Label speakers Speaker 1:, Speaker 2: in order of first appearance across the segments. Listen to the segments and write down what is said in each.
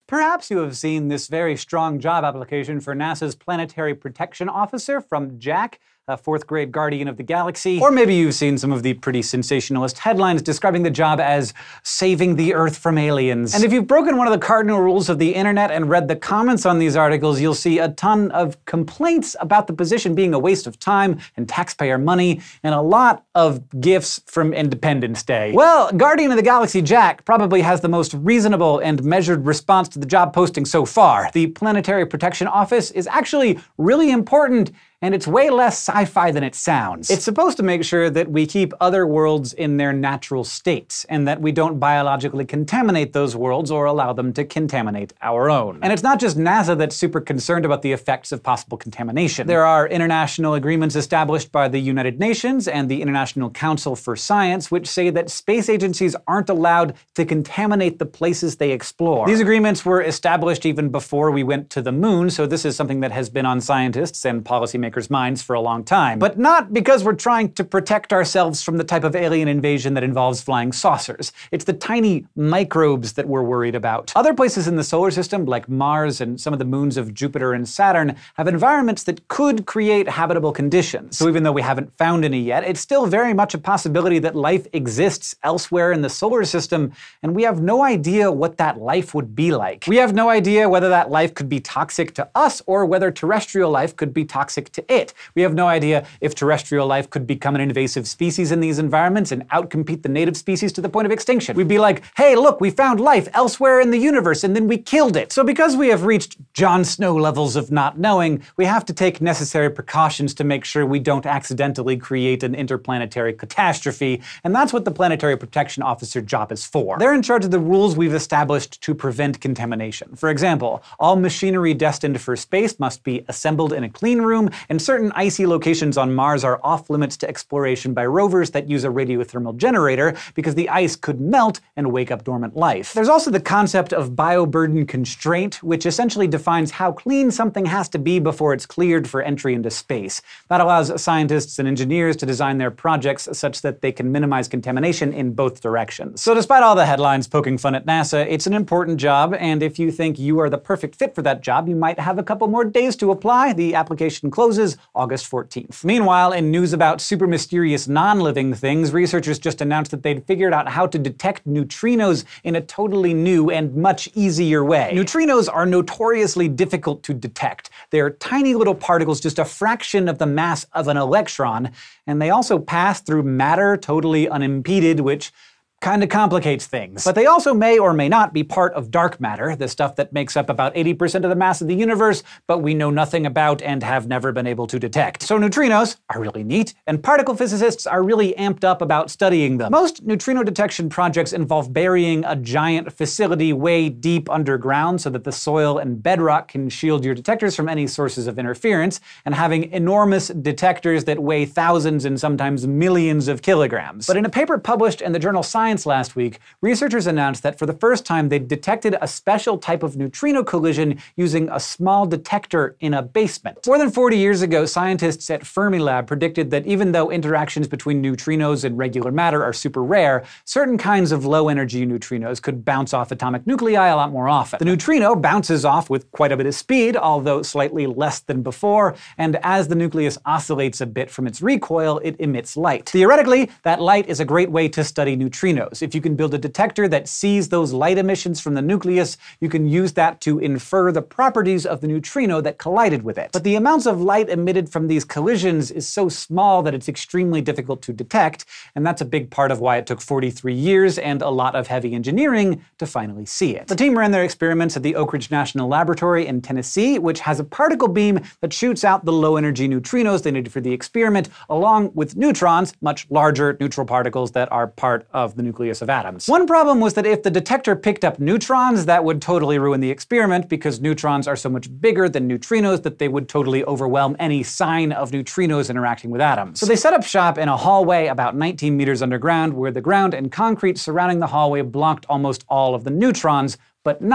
Speaker 1: Perhaps you have seen this very strong job application for NASA's Planetary Protection Officer from Jack, a fourth-grade guardian of the galaxy. Or maybe you've seen some of the pretty sensationalist headlines describing the job as saving the Earth from aliens. And if you've broken one of the cardinal rules of the internet and read the comments on these articles, you'll see a ton of complaints about the position being a waste of time and taxpayer money, and a lot of gifs from Independence Day. Well, Guardian of the Galaxy Jack probably has the most reasonable and measured response to the job posting so far. The Planetary Protection Office is actually really important, and it's way less sci-fi than it sounds. It's supposed to make sure that we keep other worlds in their natural states, and that we don't biologically contaminate those worlds or allow them to contaminate our own. And it's not just NASA that's super concerned about the effects of possible contamination. There are international agreements established by the United Nations and the International Council for Science, which say that space agencies aren't allowed to contaminate the places they explore. These agreements were established even before we went to the moon, so this is something that has been on scientists and policymakers' minds for a long time. But not because we're trying to protect ourselves from the type of alien invasion that involves flying saucers. It's the tiny microbes that we're worried about. Other places in the solar system, like Mars and some of the moons of Jupiter and Saturn, have environments that could create habitable conditions. So even though we haven't found any yet, it's still very much a possibility that life exists elsewhere in the solar system, and we have no idea what that life would be like. We have no idea whether that life could be toxic to us or whether terrestrial life could be toxic to it. We have no idea if terrestrial life could become an invasive species in these environments and outcompete the native species to the point of extinction. We'd be like, hey, look, we found life elsewhere in the universe, and then we killed it. So because we have reached Jon Snow levels of not knowing, we have to take necessary precautions to make sure we don't accidentally create an interplanetary catastrophe, and that's what the Planetary Protection Officer job is for. They're in charge of the rules we've established to prevent contamination. For example, all machinery destined for space must be assembled in a clean room, and certain icy locations on Mars are off-limits to exploration by rovers that use a radiothermal generator because the ice could melt and wake up dormant life. There's also the concept of bioburden constraint, which essentially defines how clean something has to be before it's cleared for entry into space. That allows scientists and engineers to design their projects such that they can minimize contamination in both directions. So despite all the headlines poking fun at NASA, it's an important job, and if you think you are the perfect fit for that job, you might have a couple more days to apply. The application closes August 14th. Meanwhile, in news about super mysterious non-living things, researchers just announced that they'd figured out how to detect neutrinos in a totally new and much easier way. Neutrinos are notoriously difficult to detect. They're tiny little particles, just a fraction of the mass of an electron, and they also pass through matter totally unimpeded, which kind of complicates things. But they also may or may not be part of dark matter, the stuff that makes up about 80% of the mass of the universe, but we know nothing about and have never been able to detect. So neutrinos are really neat, and particle physicists are really amped up about studying them. Most neutrino detection projects involve burying a giant facility way deep underground so that the soil and bedrock can shield your detectors from any sources of interference, and having enormous detectors that weigh thousands and sometimes millions of kilograms. But in a paper published in the journal Science last week, researchers announced that for the first time they detected a special type of neutrino collision using a small detector in a basement. More than 40 years ago, scientists at Fermilab predicted that even though interactions between neutrinos and regular matter are super rare, certain kinds of low-energy neutrinos could bounce off atomic nuclei a lot more often. The neutrino bounces off with quite a bit of speed, although slightly less than before, and as the nucleus oscillates a bit from its recoil, it emits light. Theoretically, that light is a great way to study neutrinos. If you can build a detector that sees those light emissions from the nucleus, you can use that to infer the properties of the neutrino that collided with it. But the amounts of light emitted from these collisions is so small that it's extremely difficult to detect, and that's a big part of why it took 43 years and a lot of heavy engineering to finally see it. The team ran their experiments at the Oak Ridge National Laboratory in Tennessee, which has a particle beam that shoots out the low-energy neutrinos they needed for the experiment, along with neutrons, much larger neutral particles that are part of the nucleus of atoms. One problem was that if the detector picked up neutrons, that would totally ruin the experiment because neutrons are so much bigger than neutrinos that they would totally overwhelm any sign of neutrinos interacting with atoms. So they set up shop in a hallway about 19 meters underground where the ground and concrete surrounding the hallway blocked almost all of the neutrons, but not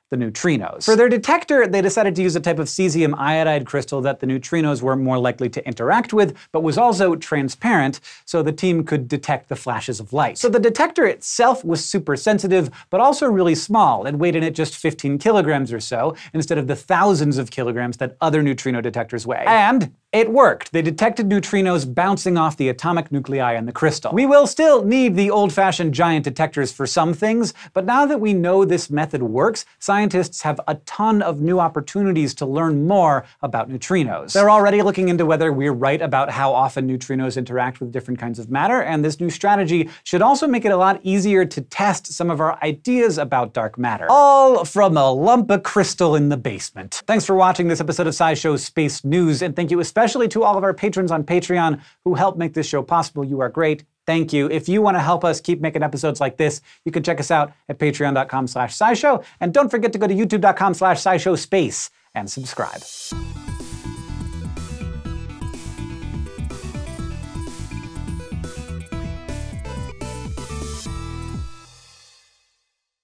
Speaker 1: the neutrinos. For their detector, they decided to use a type of cesium iodide crystal that the neutrinos were more likely to interact with, but was also transparent, so the team could detect the flashes of light. So the detector itself was super sensitive, but also really small. It weighed in at just 15 kilograms or so, instead of the thousands of kilograms that other neutrino detectors weigh. And it worked. They detected neutrinos bouncing off the atomic nuclei in the crystal. We will still need the old-fashioned giant detectors for some things, but now that we know this method works, scientists have a ton of new opportunities to learn more about neutrinos. They're already looking into whether we're right about how often neutrinos interact with different kinds of matter, and this new strategy should also make it a lot easier to test some of our ideas about dark matter. All from a lump of crystal in the basement. Thanks for watching this episode of SciShow Space News, and thank you especially to all of our patrons on Patreon who help make this show possible. You are great. Thank you. If you want to help us keep making episodes like this, you can check us out at patreon.com/SciShow. And don't forget to go to youtube.com/SciShowSpace and subscribe.